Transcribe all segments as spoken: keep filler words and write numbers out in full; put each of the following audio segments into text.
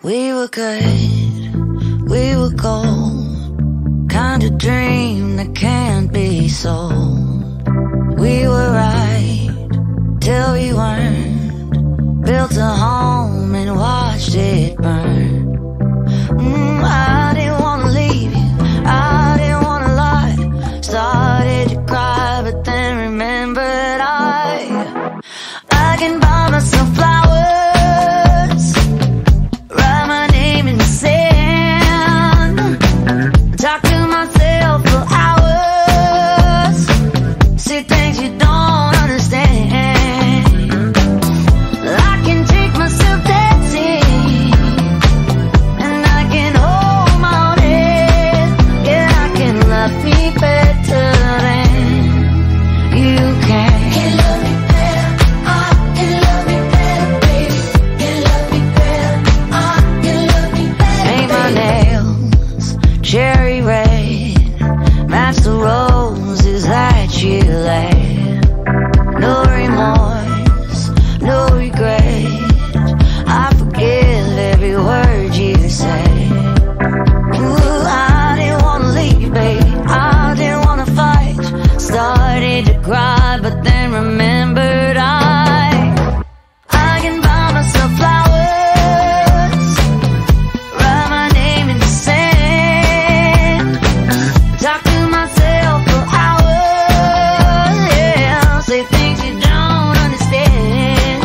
We were good, we were gold, kind of dream that can't be sold. We were right till we weren't, built a home and watched it burn. mm, I didn't wanna leave you, I didn't wanna lie. Started to cry but then remembered I I can buy myself flowers, write my name in the sand, talk to myself for hours, say things you don't understand. I can take myself dancing, and I can hold my own head. Yeah, I can love me better than you can. Can love me better, I can love me better, baby. Can love me better, I can love me better. Paint my nails cherry red, match the roses that you laid. No remorse, no regret, I forgive every word you say. Ooh, I didn't wanna leave, baby, I didn't wanna fight. Started to cry but then remembered I I can buy myself flowers, write my name in the sand, talk to myself for hours, yeah, say things you don't understand.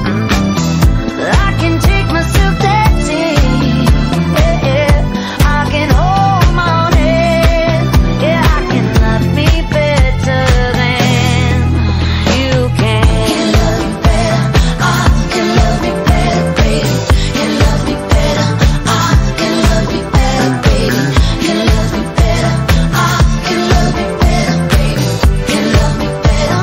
I can take myself dancing, yeah, yeah. I can hold my own head, yeah, I can love me better than you can. Can love me better, I can love me better, baby. Can love me better, I can love me better, baby. Can love me better, I can love me better, baby. Can love me better,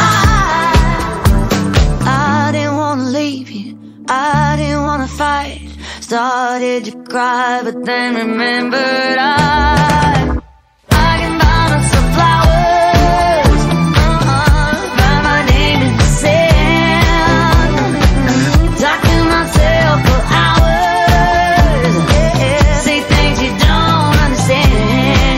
I I didn't wanna leave you, I didn't wanna fight. Started to cry but then remembered I I can buy myself flowers, uh-uh, write my name in the sand, talk to myself for hours, yeah, say things you don't understand.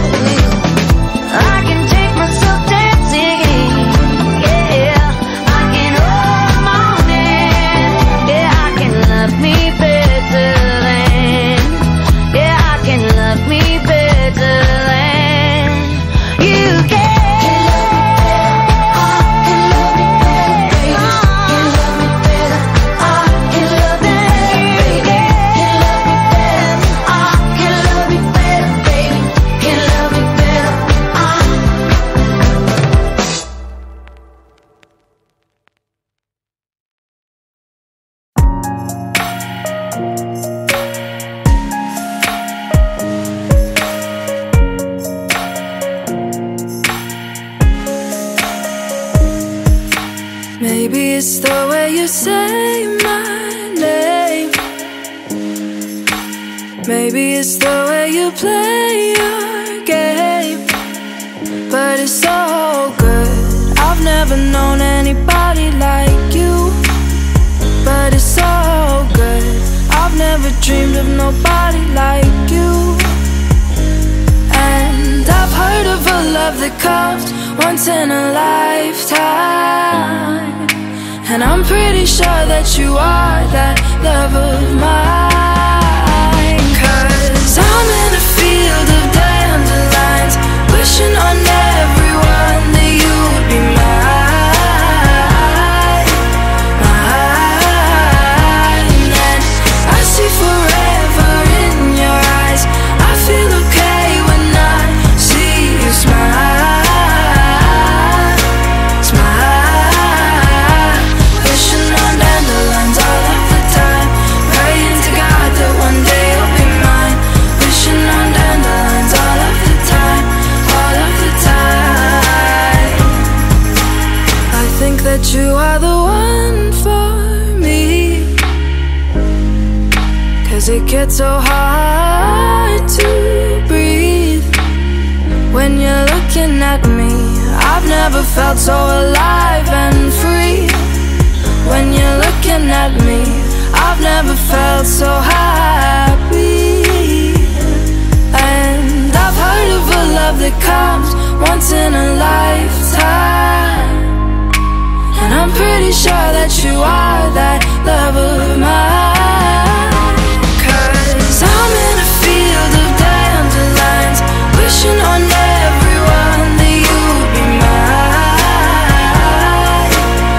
I can take myself dancing, yeah, I can hold my own hand, yeah, I can love me better than, yeah, I can love me better than you can. Can love me better, I can love me better, baby. Can love me better, I can love me better, baby. Can love me better, baby. Can love me better, I Maybe it's the way you say my name, maybe it's the way you play your game, but it's so good. I've never known anybody like you, but it's so good. I've never dreamed of nobody like you. And I've heard of a love that comes once in a lifetime, and I'm pretty sure that you are that love of mine. Cause I'm in a field of dandelions, wishing on everyone that you would be mine, mine. And I see forever in your eyes, I feel okay when I see you smile, smile. Wishing on dandelions all of the time, praying to God that one day you'll be mine. Wishing on dandelions all of the time, all of the time. I think that you are the one for me, cause it gets so hard to breathe when you're looking at me. I've never felt so alive and free when you're looking at me. I've I've never felt so happy. And I've heard of a love that comes once in a lifetime, and I'm pretty sure that you are that love of mine. Cause I'm in a field of dandelions, wishing on everyone that you'd be mine,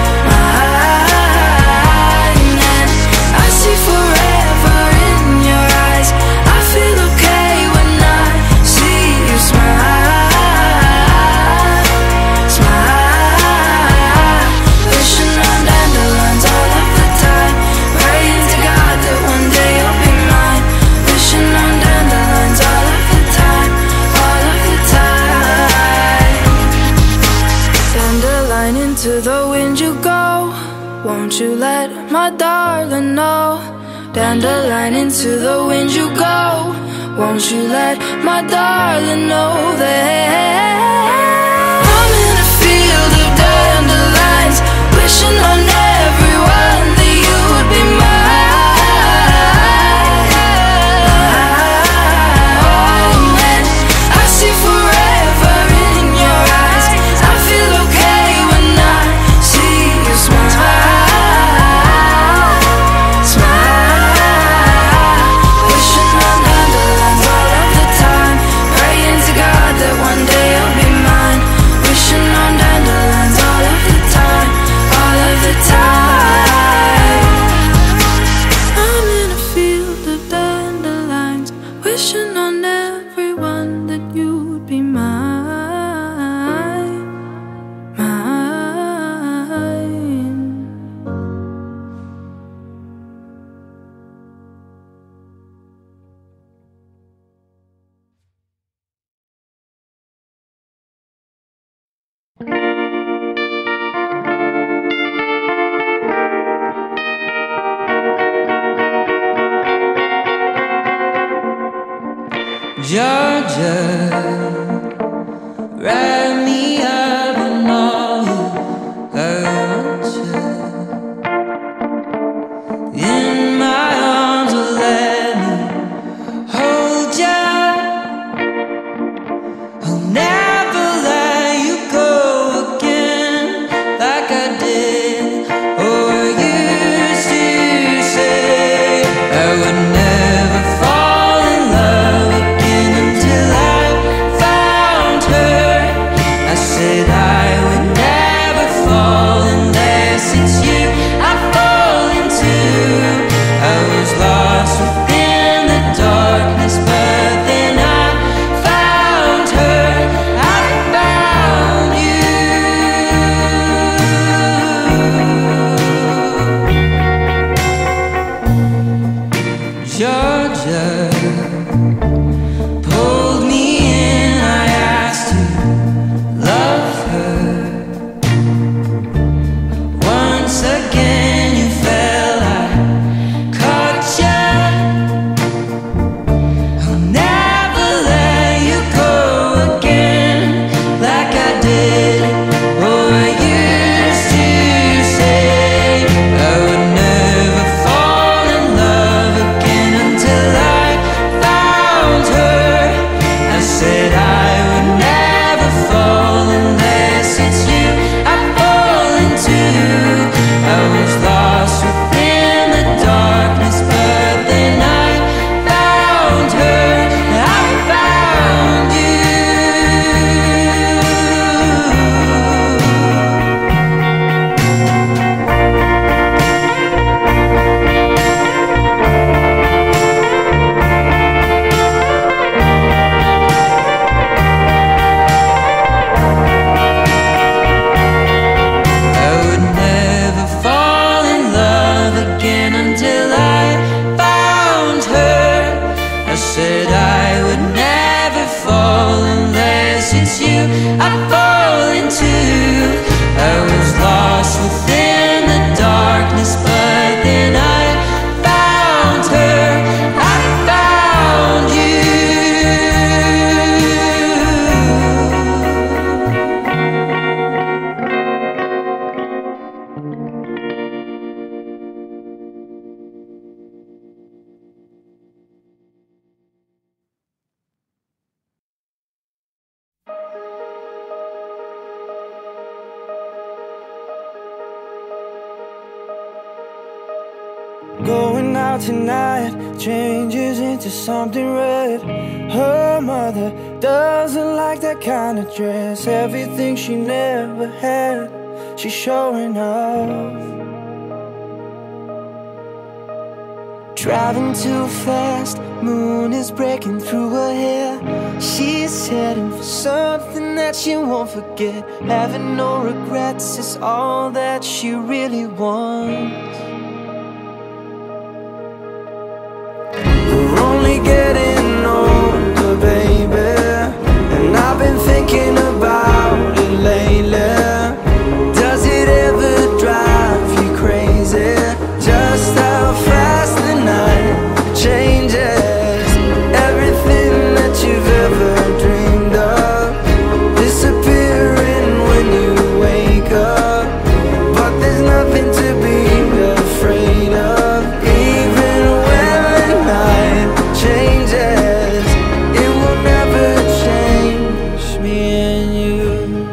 mine. And I see forever in your eyes. I feel okay when I see you smile, smile. Wishing on dandelions all of the time, praying to God that one day you'll be mine. Wishing on dandelions all of the time, all of the time. Dandelion, into the wind you go, won't you let my darling know? Dandelion, into the wind you go, won't you let my darling know that I'm in a field of dandelions, wishing on everyone that you would be mine, mine. And I see forever in your eyes. I feel okay when I see you smile, smile. Wishing on dandelions all of the time, praying to God that one day you'll be mine. Wishing on dandelions all of the time, all of the time. I'm in a field of dandelions, wishing on everyone that you'd be mine, mine. Georgia, wrap me up in all you want you. In my arms, will let me hold ya. I'll never let you go again, like I did or used to say. I would never fall in love again until I out tonight changes into something red. Her mother doesn't like that kind of dress. Everything she never had, she's showing off. Driving too fast, moon is breaking through her hair. She's heading for something that she won't forget. Having no regrets is all that she really wants. We're only getting older, baby, and I've been thinking about it lately. Does it ever drive you crazy? Just how fast the night changes. Everything that you've ever dreamed of disappearing when you wake up. But there's nothing to be afraid of. Even when the night changes, it will never change me and you.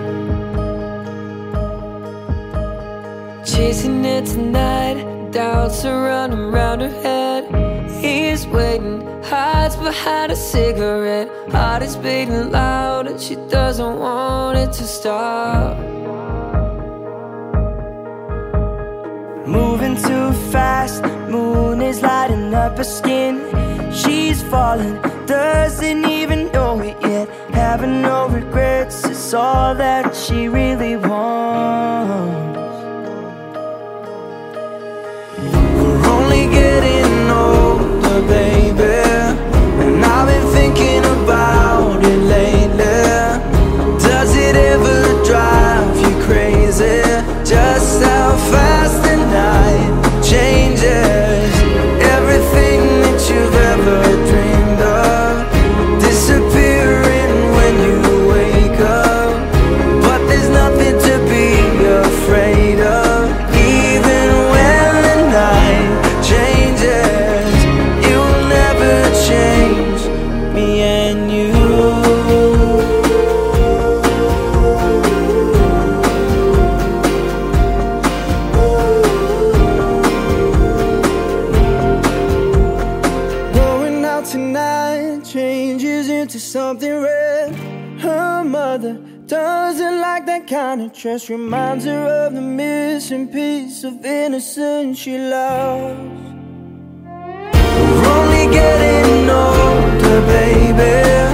Chasing it tonight, doubts are running round her head. He's waiting, hides behind a cigarette. Heart is beating loud and she doesn't want it to stop. Moving too fast, moon is lighting up her skin. She's falling, doesn't even know it yet. Having no regrets is all that she really wants. We're only getting older, baby, and I've been thinking about it lately. Does it ever drive you crazy? Just how fast the night changes. Everything that you've ever dreamed of disappearing when you wake up. But there's nothing to be afraid of. Even when the night changes, it will never change me and you. Going out tonight changes into something red. Her mother doesn't like that kind of dress. Reminds her of the missing piece of innocence she lost. We're only getting older, baby,